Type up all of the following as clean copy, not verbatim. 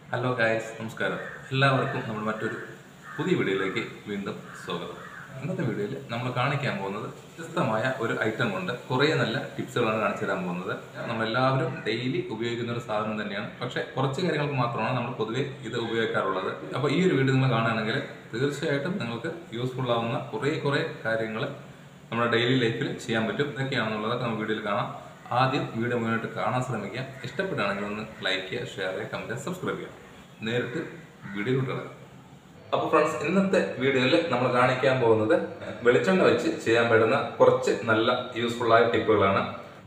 Hello guys, നമസ്കാരം. എല്ലാവർക്കും നമ്മൾ മറ്റൊരു പുതിയ വീഡിയോയിലേക്ക് വീണ്ടും സ്വാഗതം. ഇന്നത്തെ വീഡിയോയിൽ നമ്മൾ കാണിക്കാൻ പോകുന്നത് വ്യത്യസ്തമായ ഒരു ഐറ്റം കൊണ്ട് കുറേ നല്ല ടിപ്സുകളാണ് കാണിച്ചു തരാൻ പോകുന്നത്. നമ്മളെല്ലാവരും ഡെയിലി ഉപയോഗിക്കുന്ന ഒരു സാധനം തന്നെയാണ്, പക്ഷേ കുറച്ച് കാര്യങ്ങൾക്ക് മാത്രമാണ് നമ്മൾ പൊതുവെ ഇത് ഉപയോഗിക്കാറുള്ളത്. അപ്പോൾ ഈ ഒരു വീഡിയോ നിങ്ങൾ കാണുകയാണെങ്കിൽ തീർച്ചയായിട്ടും നിങ്ങൾക്ക് യൂസ്ഫുൾ ആവുന്ന കുറേ കാര്യങ്ങൾ നമ്മുടെ ഡെയിലി ലൈഫിൽ ചെയ്യാൻ പറ്റും. ഇതൊക്കെയാണെന്നുള്ളതൊക്കെ നമുക്ക് വീഡിയോയിൽ കാണാം. ആദ്യം വീഡിയോ മുന്നോട്ട് കാണാൻ ശ്രമിക്കുക. ഇഷ്ടപ്പെടുകയാണെങ്കിൽ ഒന്ന് ലൈക്ക് ചെയ്യുക, ഷെയർ ചെയ്യുക, കമൻറ്റ് ചെയ്യുക, സബ്സ്ക്രൈബ് ചെയ്യുക. നേരിട്ട് വീഡിയോയിലോട്ട് കിടക്കാം. അപ്പോൾ ഫ്രണ്ട്സ്, ഇന്നത്തെ വീഡിയോയിൽ നമ്മൾ കാണിക്കാൻ പോകുന്നത് വെളിച്ചെണ്ണ വെച്ച് ചെയ്യാൻ പറ്റുന്ന കുറച്ച് നല്ല യൂസ്ഫുൾ ആയ ടിപ്പുകളാണ്.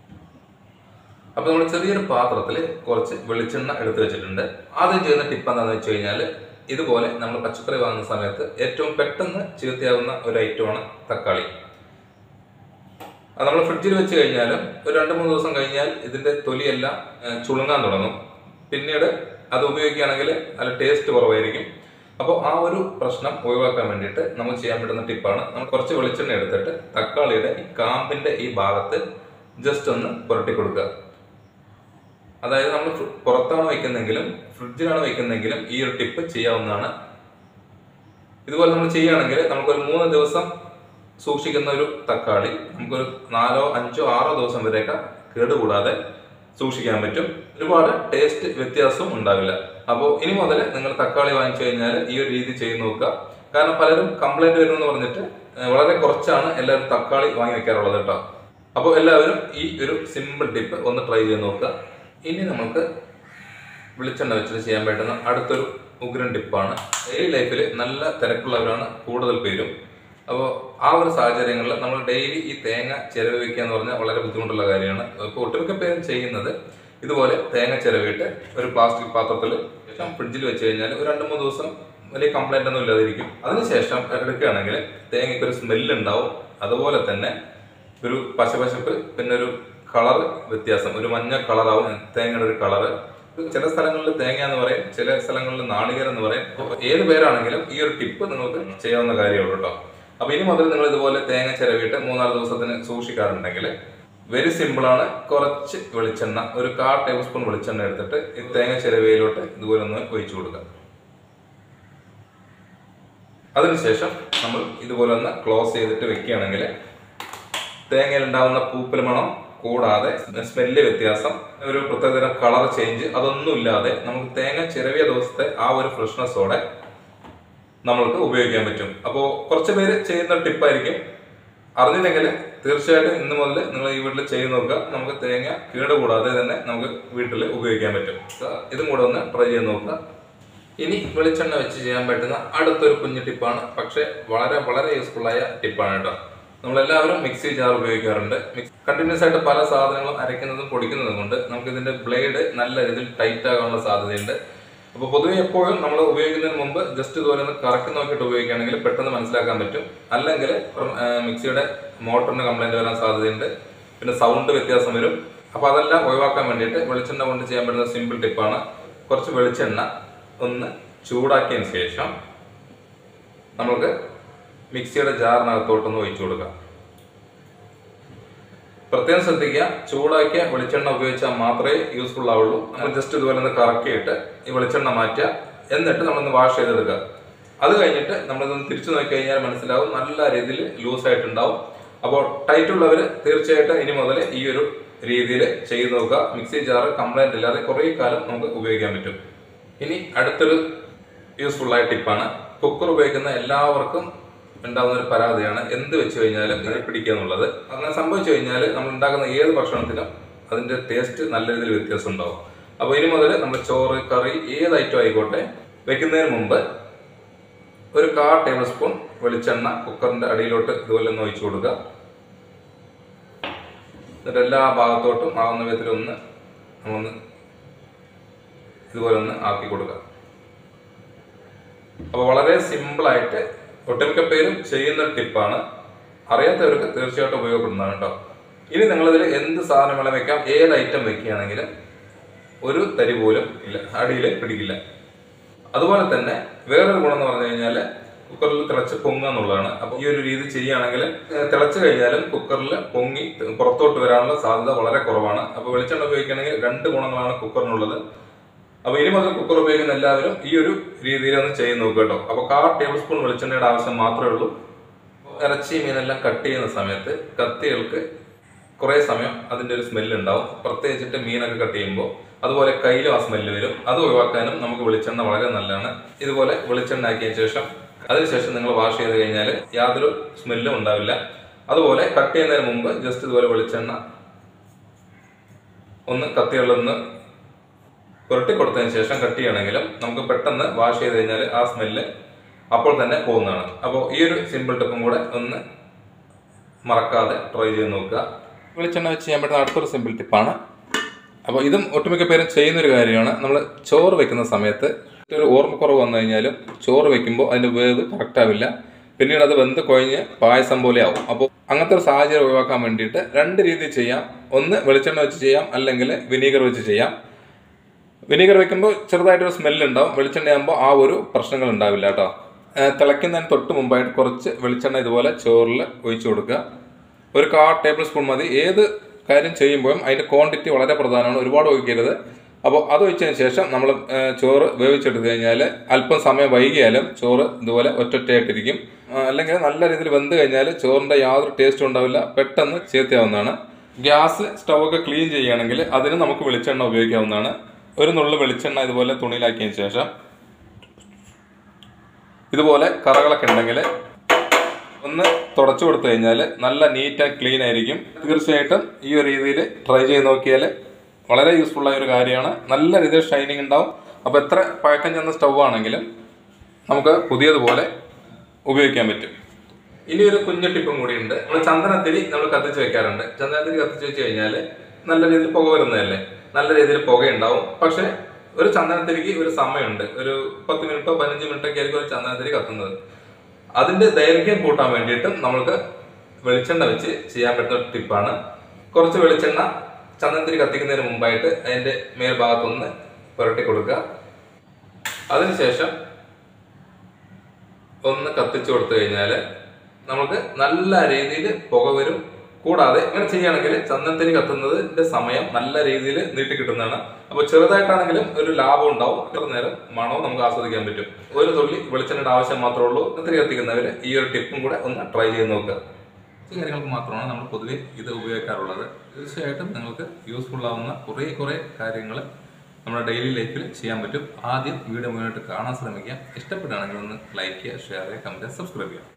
അപ്പോൾ നമ്മൾ ചെറിയൊരു പാത്രത്തിൽ കുറച്ച് വെളിച്ചെണ്ണ എടുത്തു വെച്ചിട്ടുണ്ട്. ആദ്യം ചെയ്യുന്ന ടിപ്പ് എന്താണെന്ന് വെച്ച് കഴിഞ്ഞാൽ, ഇതുപോലെ നമ്മൾ പച്ചക്കറി വാങ്ങുന്ന സമയത്ത് ഏറ്റവും പെട്ടെന്ന് ചീത്തയാവുന്ന ഒരു ഐറ്റമാണ് തക്കാളി. അത് നമ്മൾ ഫ്രിഡ്ജിൽ വെച്ച് കഴിഞ്ഞാലും ഒരു 2-3 ദിവസം കഴിഞ്ഞാൽ ഇതിന്റെ തൊലിയെല്ലാം ചുളുങ്ങാൻ തുടങ്ങും. പിന്നീട് അത് ഉപയോഗിക്കുകയാണെങ്കിൽ നല്ല ടേസ്റ്റ് കുറവായിരിക്കും. അപ്പോൾ ആ ഒരു പ്രശ്നം ഒഴിവാക്കാൻ വേണ്ടിയിട്ട് നമുക്ക് ചെയ്യാൻ പറ്റുന്ന ടിപ്പാണ്, നമ്മൾ കുറച്ച് വെളിച്ചെണ്ണ എടുത്തിട്ട് തക്കാളിയുടെ ഈ കാമ്പിന്റെ ഈ ഭാഗത്ത് ജസ്റ്റ് ഒന്ന് പുരട്ടി കൊടുക്കുക. അതായത് നമ്മൾ പുറത്താണ് വയ്ക്കുന്നെങ്കിലും ഫ്രിഡ്ജിലാണ് വയ്ക്കുന്നെങ്കിലും ഈ ഒരു ടിപ്പ് ചെയ്യാവുന്നതാണ്. ഇതുപോലെ നമ്മൾ ചെയ്യുകയാണെങ്കിൽ നമുക്കൊരു 3 ദിവസം സൂക്ഷിക്കുന്ന ഒരു തക്കാളി നമുക്കൊരു 4, 5, 6 ദിവസം വരെയൊക്കെ കേടുകൂടാതെ സൂക്ഷിക്കാൻ പറ്റും. ഒരുപാട് ടേസ്റ്റ് വ്യത്യാസവും ഉണ്ടാവില്ല. അപ്പോൾ ഇനി മുതൽ നിങ്ങൾ തക്കാളി വാങ്ങിച്ചു കഴിഞ്ഞാൽ ഈ ഒരു രീതി ചെയ്ത് നോക്കുക. കാരണം പലരും കംപ്ലൈന്റ് വരുമെന്ന് പറഞ്ഞിട്ട് വളരെ കുറച്ചാണ് എല്ലാവരും തക്കാളി വാങ്ങി വെക്കാറുള്ളത് കേട്ടോ. അപ്പോൾ എല്ലാവരും ഈ ഒരു സിമ്പിൾ ടിപ്പ് ഒന്ന് ട്രൈ ചെയ്ത് നോക്കുക. ഇനി നമുക്ക് വെളിച്ചെണ്ണ വെച്ചിട്ട് ചെയ്യാൻ പറ്റുന്ന അടുത്തൊരു ഉഗ്രൻ ടിപ്പാണ്. ഡെയിലി ലൈഫിൽ നല്ല തിരക്കുള്ളവരാണ് കൂടുതൽ പേരും. അപ്പോൾ ആ ഒരു സാഹചര്യങ്ങളിൽ നമ്മൾ ഡെയിലി ഈ തേങ്ങ ചിരവി വയ്ക്കുക എന്ന് പറഞ്ഞാൽ വളരെ ബുദ്ധിമുട്ടുള്ള കാര്യമാണ്. ഇപ്പോൾ ഒട്ടുമിക്ക പേരും ചെയ്യുന്നത് ഇതുപോലെ തേങ്ങ ചിരവിയിട്ട് ഒരു പ്ലാസ്റ്റിക് പാത്രത്തിൽ ഫ്രിഡ്ജിൽ വെച്ച് കഴിഞ്ഞാൽ ഒരു 2-3 ദിവസം വലിയ കംപ്ലൈന്റ് ഒന്നും ഇല്ലാതിരിക്കും. അതിനുശേഷം എടുക്കുകയാണെങ്കിൽ തേങ്ങയ്ക്ക് ഒരു സ്മെല്ല് ഉണ്ടാവും. അതുപോലെ തന്നെ ഒരു പശപശപ്പ്, പിന്നെ ഒരു കളർ വ്യത്യാസം, ഒരു മഞ്ഞ കളറാവും തേങ്ങയുടെ ഒരു കളറ്. ചില സ്ഥലങ്ങളിൽ തേങ്ങ എന്ന് പറയും, ചില സ്ഥലങ്ങളിൽ നാളികേരം എന്ന് പറയും. ഏത് പേരാണെങ്കിലും ഈ ഒരു ടിപ്പ് നിങ്ങൾക്ക് ചെയ്യാവുന്ന കാര്യമുള്ളൂ കേട്ടോ. അപ്പൊ ഇനി മുതൽ നിങ്ങൾ ഇതുപോലെ തേങ്ങ ചിരവിയിട്ട് 3-4 ദിവസത്തിന് സൂക്ഷിക്കാറുണ്ടെങ്കിൽ വെരി സിമ്പിൾ ആണ്. കുറച്ച് വെളിച്ചെണ്ണ, ഒരു 1/4 ടേബിൾ സ്പൂൺ വെളിച്ചെണ്ണ എടുത്തിട്ട് ഈ തേങ്ങ ചിരവിയിലോട്ട് ഇതുപോലെ ഒന്ന് ഒഴിച്ചു കൊടുക്കുക. അതിനുശേഷം നമ്മൾ ഇതുപോലെ ഒന്ന് ക്ലോസ് ചെയ്തിട്ട് വെക്കുകയാണെങ്കിൽ തേങ്ങയിൽ ഉണ്ടാവുന്ന പൂപ്പൽ മണം കൂടാതെ സ്മെല്ല് വ്യത്യാസം, ഒരു പ്രത്യേകതരം കളർ ചേഞ്ച് അതൊന്നും ഇല്ലാതെ നമുക്ക് തേങ്ങ ചിരവിയ ദിവസത്തെ ആ ഒരു ഫ്രഷ്നെസ്സോടെ നമ്മൾക്ക് ഉപയോഗിക്കാൻ പറ്റും. അപ്പോൾ കുറച്ച് പേര് ചെയ്യുന്ന ടിപ്പായിരിക്കും. അറിഞ്ഞില്ലെങ്കിൽ തീർച്ചയായിട്ടും ഇന്ന് മുതൽ നിങ്ങൾ ഈ വീട്ടിൽ ചെയ്ത് നോക്കുക. നമുക്ക് തേങ്ങ കേടുകൂടാതെ തന്നെ നമുക്ക് വീട്ടിൽ ഉപയോഗിക്കാൻ പറ്റും. ഇതും കൂടെ ഒന്ന് ട്രൈ ചെയ്ത് നോക്കുക. ഇനി വെളിച്ചെണ്ണ വെച്ച് ചെയ്യാൻ പറ്റുന്ന അടുത്തൊരു കുഞ്ഞു ടിപ്പാണ്, പക്ഷെ വളരെ യൂസ്ഫുൾ ആയ ടിപ്പാണ് കേട്ടോ. നമ്മളെല്ലാവരും മിക്സി ജാർ ഉപയോഗിക്കാറുണ്ട്. കണ്ടിന്യൂസ് ആയിട്ട് പല സാധനങ്ങളും അരയ്ക്കുന്നതും പൊടിക്കുന്നതും കൊണ്ട് നമുക്ക് ഇതിന്റെ ബ്ലേഡ് നല്ല രീതിയിൽ ടൈറ്റ് ആകാനുള്ള സാധ്യതയുണ്ട്. അപ്പോൾ പൊതുവെ എപ്പോഴും നമ്മൾ ഉപയോഗിക്കുന്നതിന് മുമ്പ് ജസ്റ്റ് ഇതുപോലെ ഒന്ന് കറക്കി നോക്കിയിട്ട് ഉപയോഗിക്കുകയാണെങ്കിൽ പെട്ടെന്ന് മനസ്സിലാക്കാൻ പറ്റും. അല്ലെങ്കിൽ മിക്സിയുടെ മോട്ടറിന് കംപ്ലൈന്റ് വരാൻ സാധ്യതയുണ്ട്, പിന്നെ സൗണ്ട് വ്യത്യാസം വരും. അപ്പോൾ അതെല്ലാം ഒഴിവാക്കാൻ വേണ്ടിയിട്ട് വെളിച്ചെണ്ണ കൊണ്ട് ചെയ്യാൻ പറ്റുന്ന സിമ്പിൾ ടിപ്പാണ്. കുറച്ച് വെളിച്ചെണ്ണ ഒന്ന് ചൂടാക്കിയതിന് ശേഷം നമുക്ക് മിക്സിയുടെ ജാറിനകത്തോട്ടൊന്ന് ഒഴിച്ചു കൊടുക്കാം. പ്രത്യേകം ശ്രദ്ധിക്കുക, ചൂടാക്കിയ വെളിച്ചെണ്ണ ഉപയോഗിച്ചാൽ മാത്രമേ യൂസ്ഫുൾ ആവുള്ളൂ. നമ്മൾ ജസ്റ്റ് ഇതുപോലെ ഒന്ന് കറക്കിയിട്ട് ഈ വെളിച്ചെണ്ണ മാറ്റുക, എന്നിട്ട് നമ്മളൊന്ന് വാഷ് ചെയ്തെടുക്കുക. അത് കഴിഞ്ഞിട്ട് നമ്മളിതൊന്ന് തിരിച്ചു നോക്കി കഴിഞ്ഞാൽ മനസ്സിലാവും നല്ല രീതിയിൽ ലൂസ് ആയിട്ടുണ്ടാവും. അപ്പോൾ ടൈറ്റ് ഉള്ളവർ തീർച്ചയായിട്ടും ഇനി മുതൽ ഈ ഒരു രീതിയിൽ ചെയ്ത് നോക്കുക. മിക്സി ജാറ് കംപ്ലൈന്റ് ഇല്ലാതെ കുറേ കാലം നമുക്ക് ഉപയോഗിക്കാൻ പറ്റും. ഇനി അടുത്തൊരു യൂസ്ഫുൾ ആയ ടിപ്പാണ്. കുക്കർ ഉപയോഗിക്കുന്ന എല്ലാവർക്കും ഉണ്ടാകുന്ന ഒരു പരാതിയാണ് എന്ത് വെച്ച് കഴിഞ്ഞാലും ഇത് പിടിക്കുക എന്നുള്ളത്. അങ്ങനെ സംഭവിച്ചു കഴിഞ്ഞാൽ നമ്മൾ ഉണ്ടാക്കുന്ന ഏത് ഭക്ഷണത്തിനും അതിന്റെ ടേസ്റ്റ് നല്ല രീതിയിൽ വ്യത്യാസം ഉണ്ടാവും. അപ്പോൾ ഇനി മുതൽ നമ്മൾ ചോറ്, കറി, ഏത് ഐറ്റം ആയിക്കോട്ടെ വെക്കുന്നതിന് മുമ്പ് ഒരു 1/4 ടേബിൾ സ്പൂൺ വെളിച്ചെണ്ണ കുക്കറിന്റെ അടിയിലോട്ട് ഇതുപോലെ ഒന്ന് ഒഴിച്ചു കൊടുക്കുക. എന്നിട്ട് എല്ലാ ഭാഗത്തോട്ടും ആവുന്ന വിധത്തിൽ നമ്മളൊന്ന് ഇതുപോലെ ഒന്ന് ആക്കി കൊടുക്കുക. അപ്പോൾ വളരെ സിമ്പിളായിട്ട് ഒട്ടുമിക്ക പേരും ചെയ്യുന്ന ടിപ്പാണ്. അറിയാത്തവർക്ക് തീർച്ചയായിട്ടും ഉപയോഗപ്പെടുന്നതാണ് കേട്ടോ. ഇനി നിങ്ങളിതിൽ എന്ത് സാധനം വേണം വെക്കാം, ഏത് ഐറ്റം വെക്കുകയാണെങ്കിലും ഒരു തരി പോലും ഇല്ല, അടിയിൽ പിടിക്കില്ല. അതുപോലെ തന്നെ വേറൊരു ഗുണം എന്ന് പറഞ്ഞു കഴിഞ്ഞാൽ കുക്കറിൽ തിളച്ച് പൊങ്ങുക എന്നുള്ളതാണ്. അപ്പോൾ ഈ ഒരു രീതി ചെയ്യുകയാണെങ്കിൽ തിളച്ച് കഴിഞ്ഞാലും കുക്കറിൽ പൊങ്ങി പുറത്തോട്ട് വരാനുള്ള സാധ്യത വളരെ കുറവാണ്. അപ്പോൾ വെളിച്ചെണ്ണ ഉപയോഗിക്കുകയാണെങ്കിൽ 2 ഗുണങ്ങളാണ് കുക്കറിനുള്ളത്. അപ്പോൾ ഇനി മുതൽ കുക്കർ ഉപയോഗിക്കുന്ന എല്ലാവരും ഈ ഒരു രീതിയിൽ ഒന്ന് ചെയ്ത് നോക്കുക കേട്ടോ. അപ്പോൾ 1/4 ടേബിൾ സ്പൂൺ വെളിച്ചെണ്ണയുടെ ആവശ്യം മാത്രമേ ഉള്ളൂ. ഇറച്ചി മീനെല്ലാം കട്ട് ചെയ്യുന്ന സമയത്ത് കത്തികൾക്ക് കുറേ സമയം അതിൻ്റെ ഒരു സ്മെല്ല് ഉണ്ടാവും, പ്രത്യേകിച്ചിട്ട് മീനൊക്കെ കട്ട് ചെയ്യുമ്പോൾ. അതുപോലെ കയ്യിലും ആ സ്മെല്ല് വരും. അത് ഒഴിവാക്കാനും നമുക്ക് വെളിച്ചെണ്ണ വളരെ നല്ലതാണ്. ഇതുപോലെ വെളിച്ചെണ്ണ ആക്കിയതിന് ശേഷം അതിനുശേഷം നിങ്ങൾ വാഷ് ചെയ്ത് കഴിഞ്ഞാൽ യാതൊരു സ്മെല്ലും ഉണ്ടാവില്ല. അതുപോലെ കട്ട് ചെയ്യുന്നതിന് മുമ്പ് ജസ്റ്റ് ഇതുപോലെ വെളിച്ചെണ്ണ ഒന്ന് കത്തികളൊന്ന് പുരട്ടി കൊടുത്തതിന് ശേഷം കട്ട് ചെയ്യണമെങ്കിലും നമുക്ക് പെട്ടെന്ന് വാഷ് ചെയ്ത് കഴിഞ്ഞാൽ ആ സ്മെല്ല് അപ്പോൾ തന്നെ പോകുന്നതാണ്. അപ്പോൾ ഈ ഒരു സിമ്പിൾ ടിപ്പും കൂടെ ഒന്ന് മറക്കാതെ ട്രൈ ചെയ്ത് നോക്കുക. വെളിച്ചെണ്ണ വെച്ച് ചെയ്യാൻ പറ്റുന്ന അടുത്തൊരു സിമ്പിൾ ടിപ്പാണ്. അപ്പോൾ ഇതും ഒട്ടുമിക്ക പേരും ചെയ്യുന്നൊരു കാര്യമാണ്. നമ്മൾ ചോറ് വെക്കുന്ന സമയത്ത് ഒരു ഓർമ്മക്കുറവ് വന്നു കഴിഞ്ഞാലും ചോറ് വെക്കുമ്പോൾ അതിൻ്റെ വേവ് കറക്റ്റ് ആവില്ല, പിന്നീട് അത് വെന്ത് കുഴഞ്ഞ് പായസം പോലെ ആവും. അപ്പോൾ അങ്ങനത്തെ ഒരു സാഹചര്യം ഒഴിവാക്കാൻ വേണ്ടിയിട്ട് 2 രീതിയിൽ ചെയ്യാം. ഒന്ന് വെളിച്ചെണ്ണ വെച്ച് ചെയ്യാം, അല്ലെങ്കിൽ വിനീഗർ വെച്ച് ചെയ്യാം. വിനീഗർ വെക്കുമ്പോൾ ചെറുതായിട്ടൊരു സ്മെല്ല് ഉണ്ടാവും, വെളിച്ചെണ്ണ ആകുമ്പോൾ ആ ഒരു പ്രശ്നങ്ങൾ ഉണ്ടാവില്ല കേട്ടോ. തിളയ്ക്കുന്നതിന് തൊട്ട് മുമ്പായിട്ട് കുറച്ച് വെളിച്ചെണ്ണ ഇതുപോലെ ചോറിൽ ഒഴിച്ചു കൊടുക്കുക. ഒരു 1/4 ടേബിൾ സ്പൂൺ മതി. ഏത് കാര്യം ചെയ്യുമ്പോഴും അതിൻ്റെ ക്വാണ്ടിറ്റി വളരെ പ്രധാനമാണ്, ഒരുപാട് ഒഴിക്കരുത്. അപ്പോൾ അത് ഒഴിച്ചതിന് ശേഷം നമ്മൾ ചോറ് വേവിച്ചെടുത്ത് കഴിഞ്ഞാൽ അല്പം സമയം വൈകിയാലും ചോറ് ഇതുപോലെ ഒറ്റൊറ്റയായിട്ടിരിക്കും. അല്ലെങ്കിൽ നല്ല രീതിയിൽ വെന്ത് കഴിഞ്ഞാൽ ചോറിൻ്റെ യാതൊരു ടേസ്റ്റും ഉണ്ടാവില്ല, പെട്ടെന്ന് ചേർത്താവുന്നതാണ്. ഗ്യാസ് സ്റ്റൗവൊക്കെ ക്ലീൻ ചെയ്യുകയാണെങ്കിൽ അതിന് നമുക്ക് വെളിച്ചെണ്ണ ഉപയോഗിക്കാവുന്നതാണ്. ഒരു നുള്ളു വെളിച്ചെണ്ണ ഇതുപോലെ തുണിയിലാക്കിയതിന് ശേഷം ഇതുപോലെ കറകളൊക്കെ ഉണ്ടെങ്കിൽ ഒന്ന് തുടച്ചു കൊടുത്തു കഴിഞ്ഞാൽ നല്ല നീറ്റ് ആൻഡ് ക്ലീൻ ആയിരിക്കും. തീർച്ചയായിട്ടും ഈ ഒരു രീതിയിൽ ട്രൈ ചെയ്ത് നോക്കിയാൽ വളരെ യൂസ്ഫുള്ളായ ഒരു കാര്യമാണ്. നല്ല രീതിയിൽ ഷൈനിങ് ഉണ്ടാവും. അപ്പോൾ എത്ര പഴക്കം ചെന്ന സ്റ്റൗ ആണെങ്കിലും നമുക്ക് പുതിയതുപോലെ ഉപയോഗിക്കാൻ പറ്റും. ഇനി ഒരു കുഞ്ഞു ടിപ്പും കൂടിയുണ്ട്. നമ്മൾ ചന്ദനത്തിരി നമ്മൾ കത്തിച്ച് വെക്കാറുണ്ട്. ചന്ദനത്തിരി കത്തിച്ച് വെച്ച് കഴിഞ്ഞാൽ നല്ല രീതിയിൽ പുക വരുന്നതല്ലേ, നല്ല രീതിയിൽ പുകയുണ്ടാവും. പക്ഷെ ഒരു ചന്ദനത്തിരിക്ക് ഒരു സമയമുണ്ട്. ഒരു 10 മിനിറ്റോ 15 മിനിറ്റോ ഒക്കെ ആയിരിക്കും ഒരു ചന്ദനത്തിരി കത്തുന്നത്. അതിന്റെ ദൈർഘ്യം കൂട്ടാൻ വേണ്ടിയിട്ട് നമുക്ക് വെളിച്ചെണ്ണ വെച്ച് ചെയ്യാൻ പറ്റുന്ന ടിപ്പാണ്. കുറച്ച് വെളിച്ചെണ്ണ ചന്ദനത്തിരി കത്തിക്കുന്നതിന് മുമ്പായിട്ട് അതിന്റെ മേൽഭാഗത്തൊന്ന് പുരട്ടി കൊടുക്കുക. അതിനുശേഷം ഒന്ന് കത്തിച്ചു കൊടുത്തു കഴിഞ്ഞാൽ നമുക്ക് നല്ല രീതിയിൽ പുക വരും. കൂടാതെ ഇങ്ങനെ ചെയ്യുകയാണെങ്കിൽ ചന്ദനത്തിരി കത്തുന്നതിന്റെ സമയം നല്ല രീതിയിൽ നീട്ടി കിട്ടുന്നതാണ്. അപ്പോൾ ചെറുതായിട്ടാണെങ്കിലും ഒരു ലാഭം ഉണ്ടാവും, എത്ര നേരം മണവും നമുക്ക് ആസ്വദിക്കാൻ പറ്റും. ഒരു തുള്ളി വെളിച്ചെണ്ണയുടെ ആവശ്യം മാത്രമേ ഉള്ളൂ. ചന്ദനത്തിരി കത്തിക്കുന്നവർ ഈ ഒരു ടിപ്പും കൂടെ ഒന്ന് ട്രൈ ചെയ്ത് നോക്കുക. ഈ കാര്യങ്ങൾക്ക് മാത്രമാണ് നമ്മൾ പൊതുവെ ഇത് ഉപയോഗിക്കാറുള്ളത്. തീർച്ചയായിട്ടും നിങ്ങൾക്ക് യൂസ്ഫുൾ ആവുന്ന കുറേ കാര്യങ്ങൾ നമ്മുടെ ഡെയിലി ലൈഫിൽ ചെയ്യാൻ പറ്റും. ആദ്യം വീഡിയോ മുന്നോട്ട് കാണാൻ ശ്രമിക്കുക. ഇഷ്ടപ്പെടുകയാണെങ്കിൽ ഒന്ന് ലൈക്ക് ചെയ്യുക, ഷെയർ ചെയ്യുക, കമന്റ് ചെയ്യുക, സബ്സ്ക്രൈബ് ചെയ്യുക.